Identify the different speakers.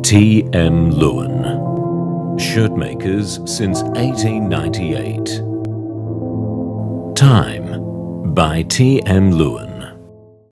Speaker 1: T. M. Lewin. Shirt makers since 1898. Time by T. M. Lewin.